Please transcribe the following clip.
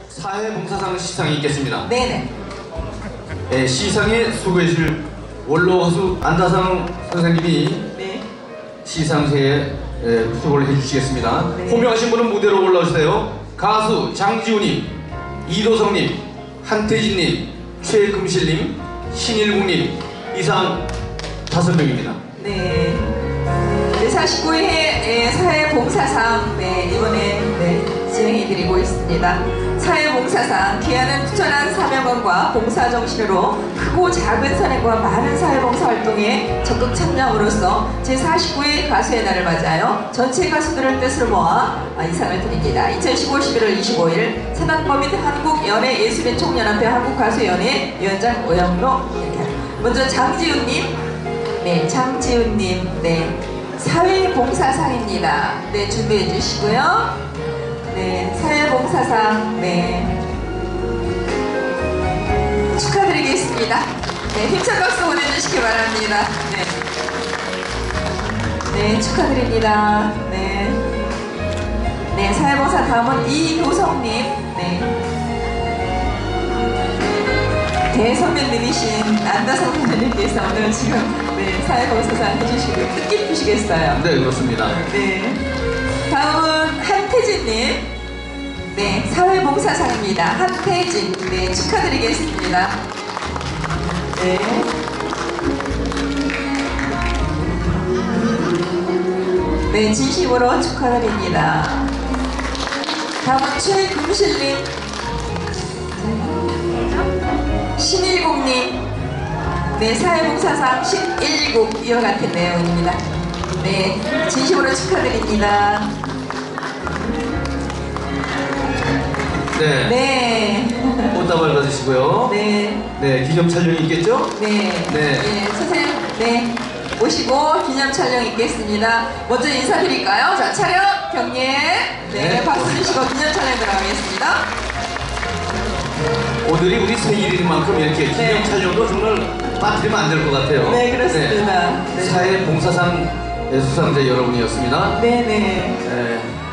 사회봉사상 시상이 있겠습니다. 네네. 네, 시상에 수고해 주실 원로 가수 안다상 선생님이 네. 시상회에 수고를 해주시겠습니다. 네. 호명하신 분은 무대로 올라오세요. 가수 장지우님, 이도성님, 한태진님, 최금실님, 신일국님 이상 5명입니다. 네. 네, 49회 사회봉사상 이번에 진행해드리고 있습니다. 사회봉사상 기하는 투철한 사명감과 봉사정신으로 크고 작은 선행과 많은 사회봉사 활동에 적극 참여함으로써 제49회 가수의 날을 맞아요. 전체 가수들을 뜻으로 모아 이상을 드립니다. 2015 11월 25일 산악범인 한국연예예술인 총연합회 한국가수연예 위원장 오영로 이렇게 먼저 장지훈님, 네, 장지훈님, 네, 사회봉사상입니다. 네, 준비해 주시고요. 네, 사회봉사상, 네, 축하드리겠습니다. 네, 힘찬 박수 보내주시기 바랍니다. 네, 네, 축하드립니다. 네, 네, 사회봉사 다음은 이도성님, 네. 대선배님이신 안다성 선생님께서 오늘 지금 네, 사회봉사상 해주시고 뜻깊으시겠어요. 네, 그렇습니다. 네. 다음은 한태진님. 네, 사회봉사상입니다. 한태진. 네, 축하드리겠습니다. 네. 네, 진심으로 축하드립니다. 다음은 최금실님. 신일국님. 네, 사회봉사상 신일국 이와 같은 내용입니다. 네, 진심으로 축하드립니다. 네. 네. 꽃다발 받으시고요. 네. 네, 기념 촬영이 있겠죠? 네. 네. 네. 선생님, 네. 오시고 기념 촬영 있겠습니다. 먼저 인사드릴까요? 자, 촬영 경례. 네, 박수 주시고 기념 촬영 들어가겠습니다. 오늘이 우리 생일인 만큼 이렇게 기념 네. 촬영도 정말 빠뜨리면 안 될 것 같아요. 네, 그렇습니다. 네. 네. 사회봉사상 수상자 여러분이었습니다. 네네. 네.